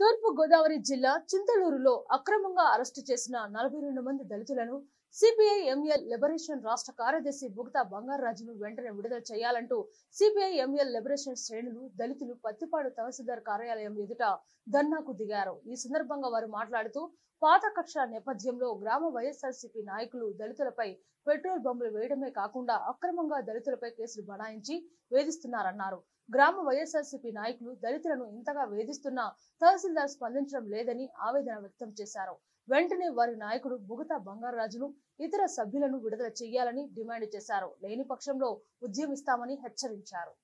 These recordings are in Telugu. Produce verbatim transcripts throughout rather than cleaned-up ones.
తూర్పు గోదావరి జిల్లా చింతలూరులో అక్రమంగా అరెస్టు చేసిన నలభై రెండు మంది దళితులను సిపిఐ ఎంఎల్ లిబరేషన్ రాష్ట్ర కార్యదర్శి బుగతా బంగారాజును వెంటనే విడుదల చేయాలంటూ సిపిఐ ఎంఎల్ లిబరేషన్ శ్రేణులు దళితులు పత్తిపాడు తహసీల్దార్ కార్యాలయం ఎదుట ధర్నాకు దిగారు। ఈ సందర్భంగా వారు మాట్లాడుతూ పాత కక్ష నేపథ్యంలో గ్రామ వైఎస్ఆర్సీపీ నాయకులు దళితులపై పెట్రోల్ బంబులు వేయడమే కాకుండా అక్రమంగా దళితులపై కేసులు బనాయించి వేధిస్తున్నారన్నారు। గ్రామ వైఎస్ఆర్సీపీ నాయకులు దళితులను ఇంతగా వేధిస్తున్నా తహసీల్దార్ స్పందించడం లేదని ఆవేదన వ్యక్తం చేశారు। వెంటనే వారి నాయకుడు బుగతా బంగారాజును ఇతర సభ్యులను విడుదల చేయాలని డిమాండ్ చేశారు। లేని పక్షంలో ఉద్యమిస్తామని హెచ్చరించారు।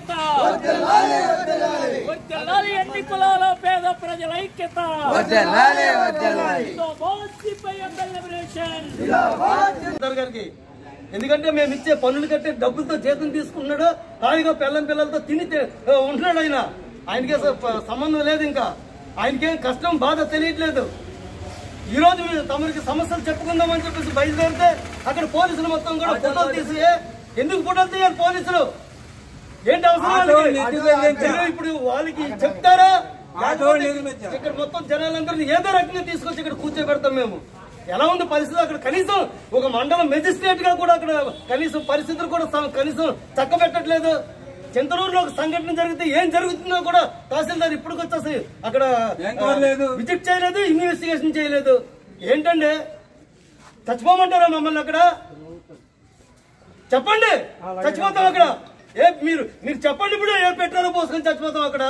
ఎందుకంటే మేము ఇచ్చే పనులు కట్టే డబ్బులతో జీతం తీసుకున్నాడు, హాయిగా పిల్లం పిల్లలతో తిని ఉంటున్నాడు। ఆయన ఆయనకే సంబంధం లేదు, ఇంకా ఆయనకేం కష్టం బాధ తెలియట్లేదు। ఈ రోజు తమరికి సమస్యలు చెప్పుకుందామని చెప్పేసి బయలుదేరితే అక్కడ పోలీసులు మొత్తం కూడా ఫోటోలు తీసి, ఎందుకు ఫోటోలు తీయాలి పోలీసులు? ఏంటి అవసరం? ఇప్పుడు వాళ్ళకి చెప్తారా? ఇక్కడ మొత్తం జనాలందరినీ ఏదో రకంగా తీసుకొచ్చి ఇక్కడ కూర్చోబెడతాం మేము। ఎలా ఉంది పరిస్థితి అక్కడ? కనీసం ఒక మండలం మెజిస్ట్రేట్ గా కూడా అక్కడ కనీసం పరిస్థితులు కూడా కనీసం చక్కబెట్టట్లేదు। చింతలూరులో ఒక సంఘటన జరిగితే ఏం జరుగుతుందో కూడా తహసీల్దార్ ఇప్పటికి వచ్చేసి అక్కడ విజిట్ చేయలేదు, ఇన్వెస్టిగేషన్ చేయలేదు। ఏంటండి, చచ్చిపోమంటారా మమ్మల్ని? అక్కడ చెప్పండి, చచ్చిపోతాం అక్కడ। ఏ మీరు మీరు చెప్పండి, ఇప్పుడు ఏ పెట్రోల్ పోసుకొని చచ్చిపోతాం అక్కడ?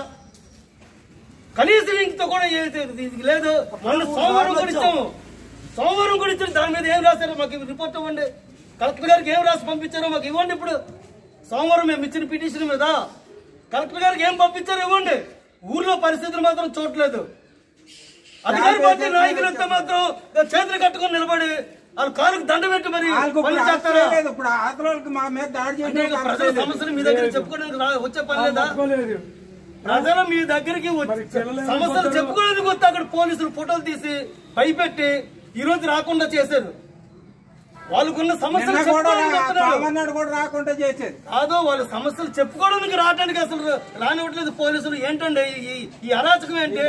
కనీసం ఇంకతో కూడా లేదు। మొన్న సోమవారం కూడా ఇచ్చాము, సోమవారం కూడా ఇచ్చారు। దాని మీద ఏం రాశారో మాకు రిపోర్ట్ ఇవ్వండి। కలెక్టర్ గారికి ఏం రాసి పంపించారో మాకు ఇవ్వండి। ఇప్పుడు సోమవారం మేము ఇచ్చిన పిటిషన్ మీద కలెక్టర్ గారికి ఏం పంపించారో ఇవ్వండి। ఊర్లో పరిస్థితులు మాత్రం చూడలేదు। అధికార పార్టీ నాయకులంతా మాత్రం చేతులు కట్టుకుని నిలబడి వాళ్ళు కాలుకు దండ పెట్టి మరి పనులు చేస్తారా? ప్రజల సమస్యలు మీ దగ్గర చెప్పుకోవడానికి వచ్చే పని లేదా? ప్రజలు మీ దగ్గరికి సమస్యలు చెప్పుకోవడానికి వస్తే అక్కడ పోలీసులు ఫోటోలు తీసి భయపెట్టి ఈ రోజు రాకుండా చేశారు। వాళ్ళకున్న సమస్యలు కాదు, వాళ్ళ సమస్యలు చెప్పుకోవడానికి రావడానికి అసలు రానివ్వట్లేదు పోలీసులు। ఏంటండి ఈ అరాచకం? ఏంటి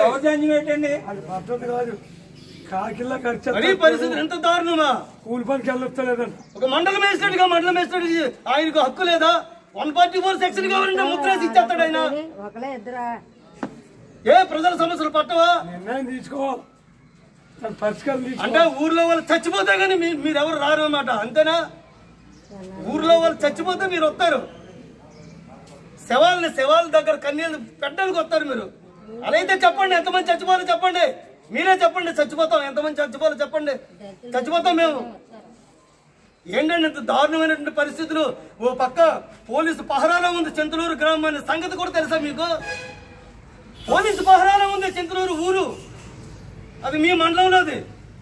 పరిస్థితి? ఎంత దారుణమా? కూలి పనికి వెళ్ళలేదండి। ఒక మండల మేజిస్ట్రేట్ గా మండల మేజిస్ట్రేట్ ఆయనకు హక్కు లేదా? వన్ ఫార్టీ ఫోర్ సెక్షన్ కావాలంటే ముద్రేసి ఇచ్చేస్తాడు ఆయన। ఏ ప్రజల సమస్యలు పట్టవా? నిర్ణయం తీసుకోవాలి అంటే ఊర్లో వాళ్ళు చచ్చిపోతే గానీ మీరు ఎవరు రారు అన్నమాట, అంతేనా? ఊర్లో వాళ్ళు చచ్చిపోతే మీరు వస్తారు, శవాలని శవాల దగ్గర కన్నీళ్ళు పెట్టడానికి వస్తారు మీరు। అలా అయితే చెప్పండి, ఎంతమంది చచ్చిపోవాలో చెప్పండి, మీరే చెప్పండి। చచ్చిపోతాం, ఎంతమంది చచ్చిపోవాలో చెప్పండి, చచ్చిపోతాం మేము। ఏంటంటే ఇంత దారుణమైనటువంటి పరిస్థితులు? ఓ పక్క పోలీసు పహరాలో ఉంది చింతలూరు గ్రామం అనే సంగతి కూడా తెలుసా మీకు? పోలీసు పహరాలో ఉంది చింతలూరు ఊరు, అది మీ మండలంలోది।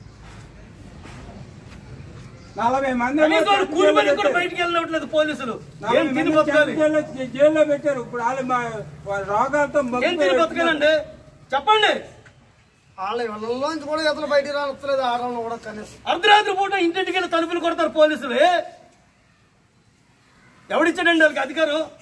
నలభై మంది కూలి పని కూడా బయటికి వెళ్ళట్లేదు పోలీసులు। ఏం తిని బతకాలి? జైల్లో పెట్టారు। ఇప్పుడు రోగాలతో ఏం తిని బతకాలండి చెప్పండి? వాళ్ళ ఇళ్ళలోంచి కూడా ఎతలు బయటికి రావట్లేదు, ఆడవాళ్ళు కూడా కనీసం అర్ధరాత్రి పూట ఇంటింటికి వెళ్ళి తలుపులు కొడతారు పోలీసులు। ఎవడిచ్చాడండి వాళ్ళకి అధికారం?